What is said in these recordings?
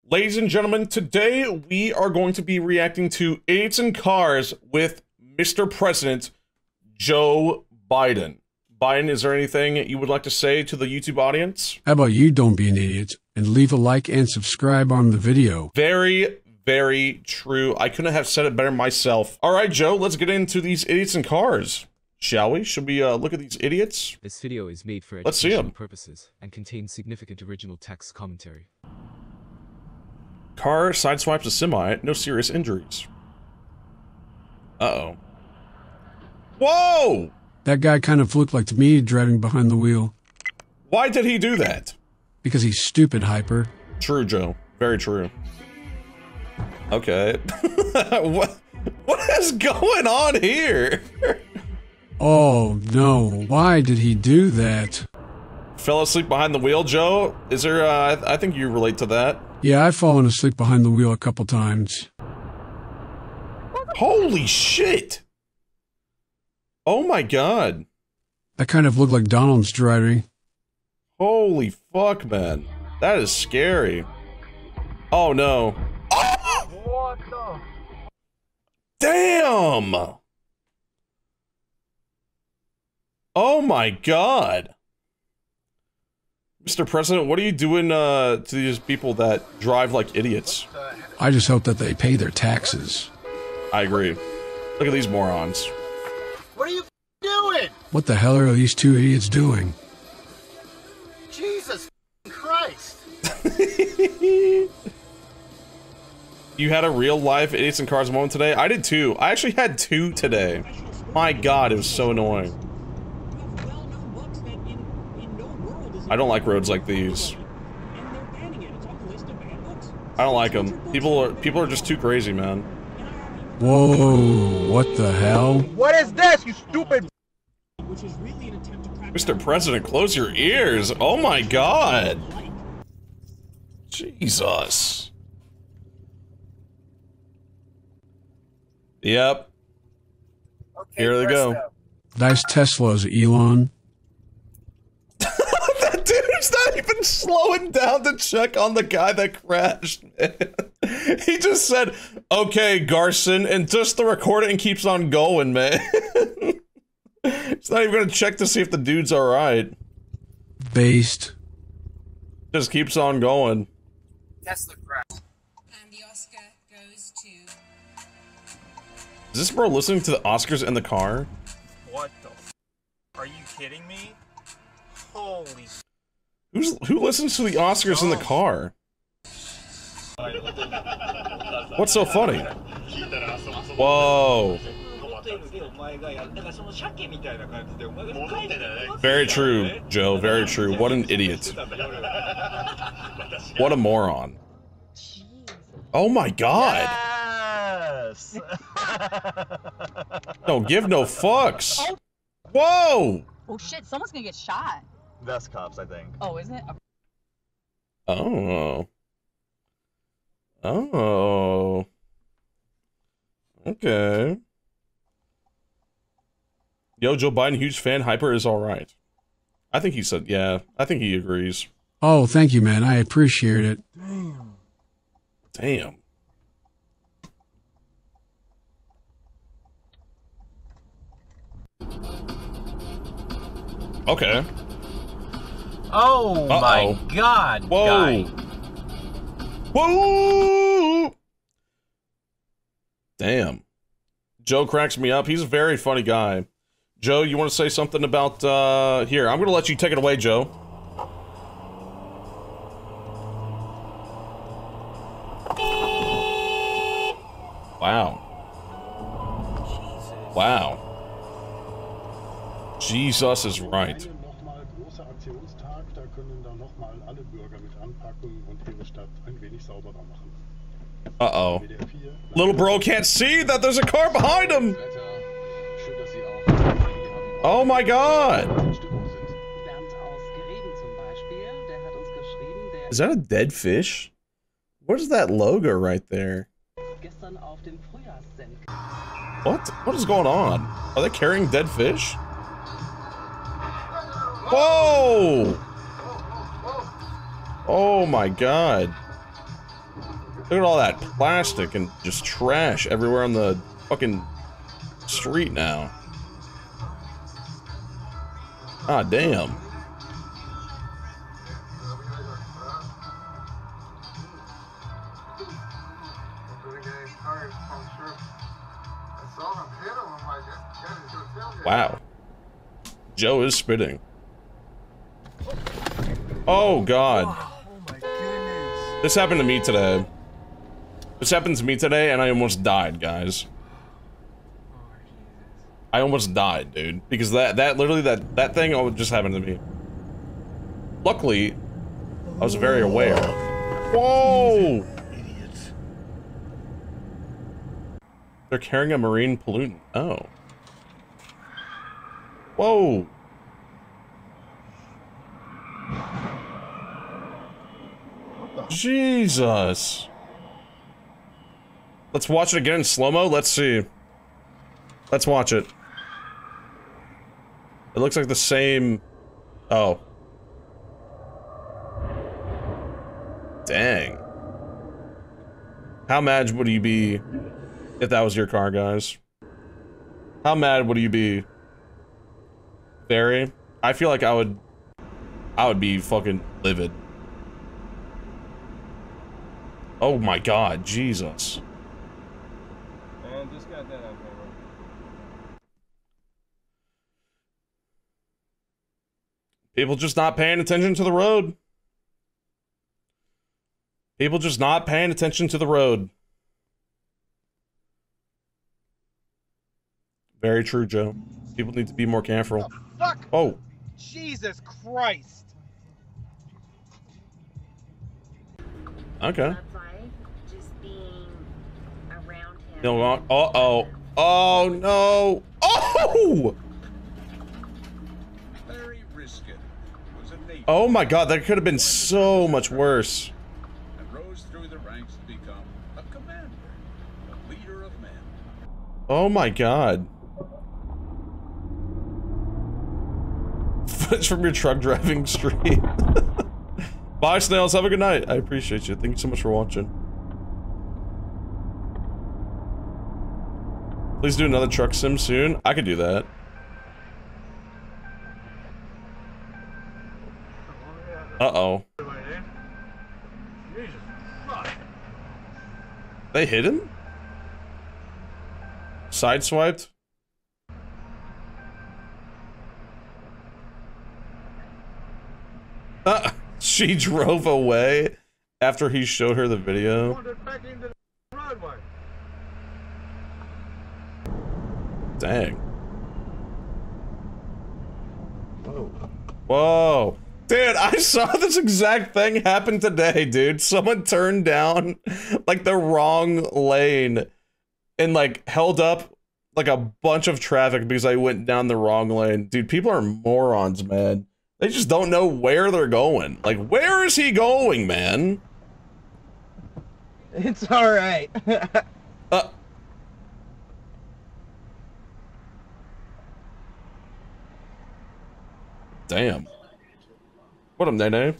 Ladies and gentlemen, today we are going to be reacting to Idiots in Cars with Mr. President Joe Biden. Biden, is there anything you would like to say to the YouTube audience? How about you don't be an idiot and leave a like and subscribe on the video? Very, very true. I couldn't have said it better myself. All right, Joe, let's get into these Idiots in Cars, shall we? Should we look at these idiots? This video is made for Let's see educational 'em. purposes and contains significant original text commentary. Car sideswipes a semi, no serious injuries. Uh-oh. Whoa! That guy kind of looked like me driving behind the wheel. Why did he do that? Because he's stupid, Hyper. True, Joe. Very true. Okay. What is going on here? Oh no, why did he do that? Fell asleep behind the wheel, Joe? Is there, I think you relate to that. Yeah, I've fallen asleep behind the wheel a couple times. Holy shit! Oh my god. That kind of looked like Donald's driving. Holy fuck, man. That is scary. Oh no. Oh! What the? Damn! Oh my god. Mr. President, what are you doing to these people that drive like idiots? I just hope that they pay their taxes. I agree. Look at these morons. What are you doing? What the hell are these two idiots doing? Jesus Christ! You had a real life Idiots in Cars moment today? I did too. I actually had two today. My god, it was so annoying. I don't like roads like these. I don't like them. People are just too crazy, man. Whoa, what the hell? What is this, you stupid? Mr. President, close your ears. Oh my god. Jesus. Yep. Okay, Here they go. Nice Teslas, Elon. That dude's not even slowing down to check on the guy that crashed, man. He just said, okay, Garson, and just to record it and keeps on going, man. He's not even gonna check to see if the dude's alright. Based. Just keeps on going. That's the crap. And the Oscar goes to... Is this bro listening to the Oscars in the car? What the f? Are you kidding me? Holy s- Who listens to the Oscars in the car? What's so funny? Whoa. Very true, Joe. Very true. What an idiot. What a moron. Oh my god. Yes! Don't give no fucks. Whoa. Oh shit, someone's gonna get shot. That's cops, I think. Oh, isn't it? Oh. Oh. Okay. Yo, Joe Biden, huge fan. Hyper is alright. I think he said, yeah, I think he agrees. Oh, thank you, man. I appreciate it. Damn. Okay. Oh my god, Whoa. guy. Whoa! Damn. Joe cracks me up. He's a very funny guy. Joe, you want to say something about, here, I'm gonna let you take it away, Joe. Wow. Wow. Jesus is right. Nochmal großer Aktionstag, da können dann nochmal alle Bürger mit anpacken und ihre Stadt ein wenig sauberer machen. Uh-oh. WDR 4. Little bro can't see that there's a car behind him! Schön, dass Sie auch Oh my god! in Stimmung sind. Bernd aus Gereden zum Beispiel, der hat uns geschrieben, der Is that a dead fish? What is that logo right there? gestern auf dem Frühjahrssend. What? What is going on? Are they carrying dead fish? Whoa! Oh my god. Look at all that plastic and just trash everywhere on the fucking street now. Ah, damn. Wow. Joe is spitting. Oh, God. Oh my goodness. This happened to me today. This happened to me today, and I almost died, guys. I almost died, dude. Because literally, that thing just happened to me. Luckily, I was very aware. Whoa! Idiots. They're carrying a marine pollutant. Oh. Whoa! Jesus! Let's watch it again in slow-mo. Let's see. Let's watch it. It looks like the same... Oh. Dang. How mad would you be if that was your car, guys? How mad would you be? Very. I feel like I would be fucking livid. Oh my God, Jesus. And just got that on camera. People just not paying attention to the road. People just not paying attention to the road. Very true, Joe. People need to be more careful. Fuck! Oh. Jesus Christ! Okay. Just being around him. No, uh-oh. Oh, no. Oh! Larry Riskin was a native. Oh my God, that could have been so much worse. And rose through the ranks to become a commander, a leader of men. Oh my God. Footage from your truck driving stream. Bye, Snails. Have a good night. I appreciate you. Thank you so much for watching. Please do another truck sim soon. I could do that. Uh-oh. They hit him? Sideswiped? She drove away after he showed her the video. Dang. Whoa. Whoa. Dude, I saw this exact thing happen today, dude. Someone turned down, like, the wrong lane and, like, held up, like, a bunch of traffic because I went down the wrong lane. Dude, people are morons, man. They just don't know where they're going. Like, where is he going, man? It's alright. Damn. What up, Nene?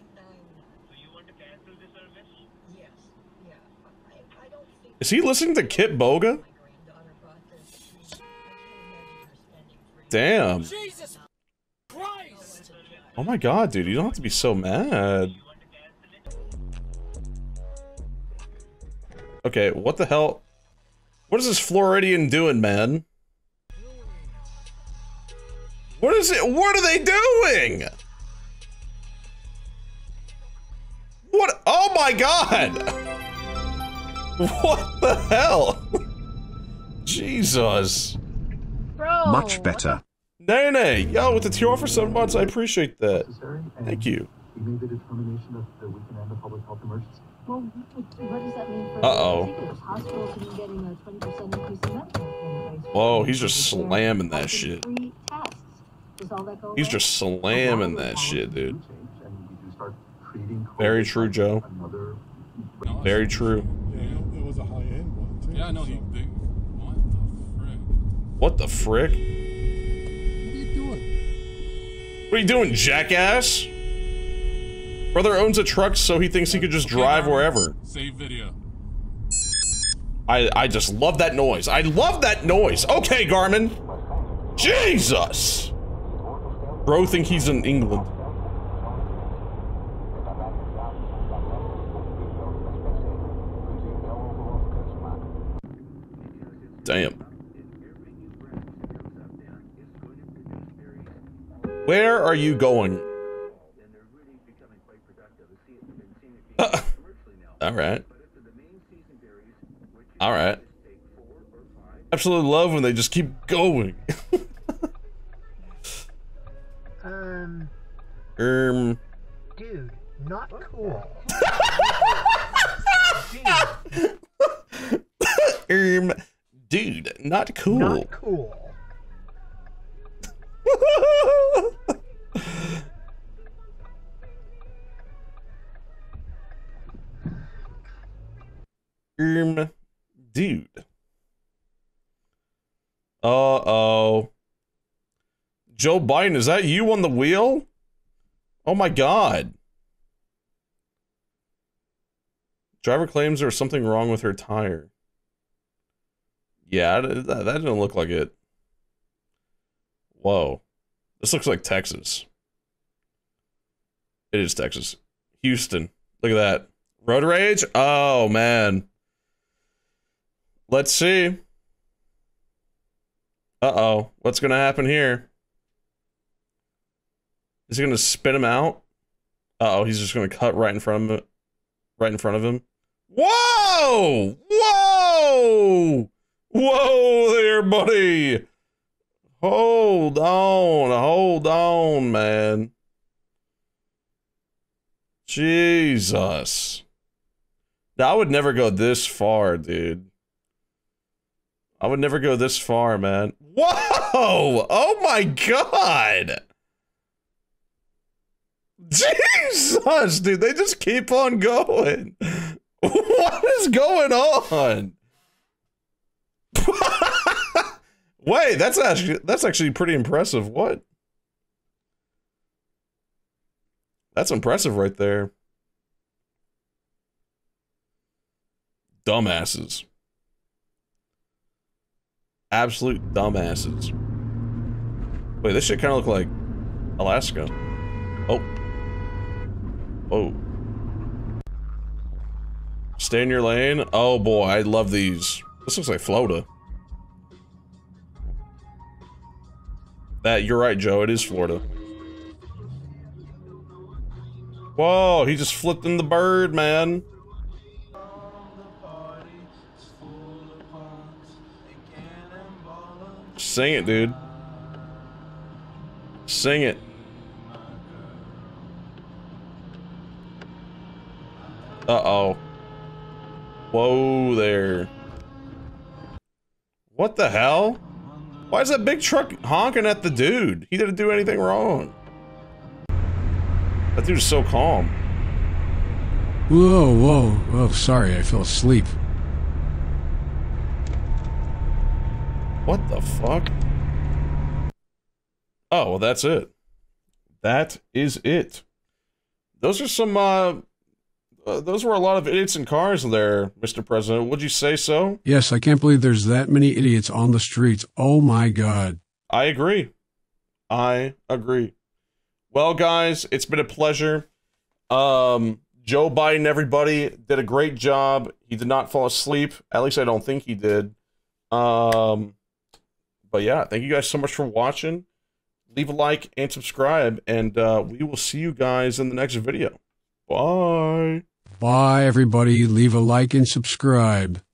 Is he listening to Kit Boga? Damn. Jesus Christ! Oh my God, dude, you don't have to be so mad. Okay, what the hell? What is this Floridian doing, man? What is it? What are they doing? What? Oh my God! What the hell? Jesus. Bro. Much better. Nene, yo, with the tier for 7 months, I appreciate that. Thank you. We made the determination that we can end a public health emergency. Well, what does that mean for Uh-oh. hospitals have been getting a 20% increase in medical payment rates? Whoa, he's just slamming that shit. Free tests. Does all that go He's away? just slamming that shit, dude. Very true, Joe. Very true. Yeah, it was a high-end one, too. Yeah, I know. What the frick? What are you doing? What are you doing, jackass? Brother owns a truck, so he thinks he could just drive wherever. Save video. I just love that noise. I love that noise. Okay, Garmin. Jesus. Bro think he's in England. Damn. Where are you going? Alright. Alright. Absolutely love when they just keep going. Dude, not cool. Dude, not cool. Not cool. Dude. Uh-oh. Joe Biden, is that you on the wheel? Oh my god. Driver claims there was something wrong with her tire. Yeah, that didn't look like it. Whoa. This looks like Texas. It is Texas. Houston. Look at that. Road rage? Oh, man. Let's see. Uh-oh. What's gonna happen here? Is he gonna spin him out? Uh-oh, he's just gonna cut right in front of him. Right in front of him. Whoa! Whoa! Whoa there, buddy! Hold on, man. Jesus. I would never go this far, dude. I would never go this far, man. Whoa! Oh my god! Jesus, dude, they just keep on going. What is going on? Wait, that's actually pretty impressive. What? That's impressive right there. Dumbasses. Absolute dumbasses. Wait, this shit kind of look like Alaska. Oh. Oh. Stay in your lane. Oh boy, I love these. This looks like Florida. You're right, Joe. It is Florida. Whoa, he just flipped in the bird, man. Sing it, dude. Sing it. Uh-oh. Whoa there. What the hell? Why is that big truck honking at the dude? He didn't do anything wrong. That dude's so calm. Whoa, whoa. Oh, sorry, I fell asleep. What the fuck? Oh, well, that's it. That is it. Those are some, those were a lot of idiots in cars there, Mr. President. Would you say so? Yes, I can't believe there's that many idiots on the streets. Oh my god. I agree. I agree. Well, guys, it's been a pleasure. Joe Biden, everybody, did a great job. He did not fall asleep. At least I don't think he did. But yeah, thank you guys so much for watching. Leave a like and subscribe, and we will see you guys in the next video. Bye. Bye, everybody. Leave a like and subscribe.